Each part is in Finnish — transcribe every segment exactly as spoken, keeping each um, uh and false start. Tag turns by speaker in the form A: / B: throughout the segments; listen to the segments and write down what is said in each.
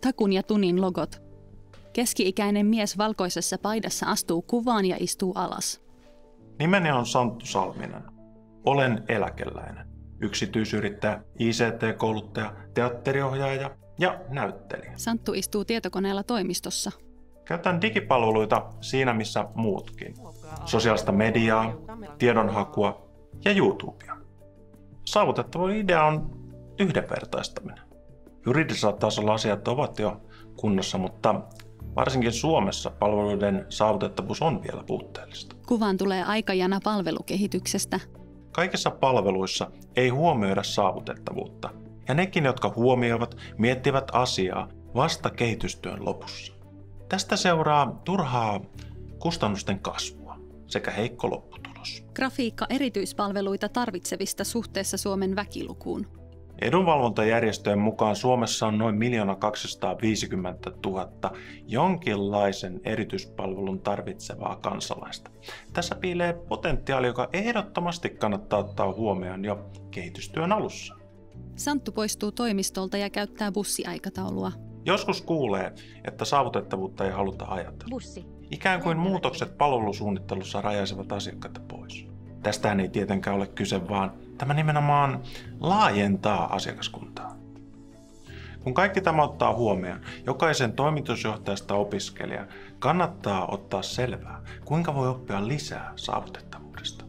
A: Takun ja Tunin logot. Keski-ikäinen mies valkoisessa paidassa astuu kuvaan ja istuu alas.
B: Nimeni on Santtu Salminen. Olen eläkeläinen, yksityisyrittäjä, I C T-kouluttaja, teatteriohjaaja ja näyttelijä.
A: Santtu istuu tietokoneella toimistossa.
B: Käytän digipalveluita siinä missä muutkin. Sosiaalista mediaa, tiedonhakua ja YouTubea. Saavutettavuuden idea on yhdenvertaistaminen. Juridisella tasolla asiat ovat jo kunnossa, mutta varsinkin Suomessa palveluiden saavutettavuus on vielä puutteellista.
A: Kuvaan tulee aikajana palvelukehityksestä.
B: Kaikissa palveluissa ei huomioida saavutettavuutta, ja nekin, jotka huomioivat, miettivät asiaa vasta kehitystyön lopussa. Tästä seuraa turhaa kustannusten kasvua sekä heikko lopputulos.
A: Grafiikka erityispalveluita tarvitsevista suhteessa Suomen väkilukuun.
B: Edunvalvontajärjestöjen mukaan Suomessa on noin miljoona kaksisataaviisikymmentätuhatta jonkinlaisen erityispalvelun tarvitsevaa kansalaista. Tässä piilee potentiaali, joka ehdottomasti kannattaa ottaa huomioon jo kehitystyön alussa.
A: Santtu poistuu toimistolta ja käyttää bussiaikataulua.
B: Joskus kuulee, että saavutettavuutta ei haluta ajatella.
C: Bussi.
B: Ikään kuin muutokset palvelusuunnittelussa rajaisivat asiakkaita pois. Tästähän ei tietenkään ole kyse, vaan tämä nimenomaan laajentaa asiakaskuntaa. Kun kaikki tämä ottaa huomioon, jokaisen toimitusjohtajasta opiskelija kannattaa ottaa selvää, kuinka voi oppia lisää saavutettavuudesta.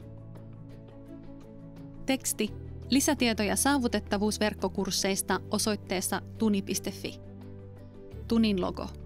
A: Teksti. Lisätietoja saavutettavuusverkkokursseista osoitteessa tuni piste fi. Tunin logo.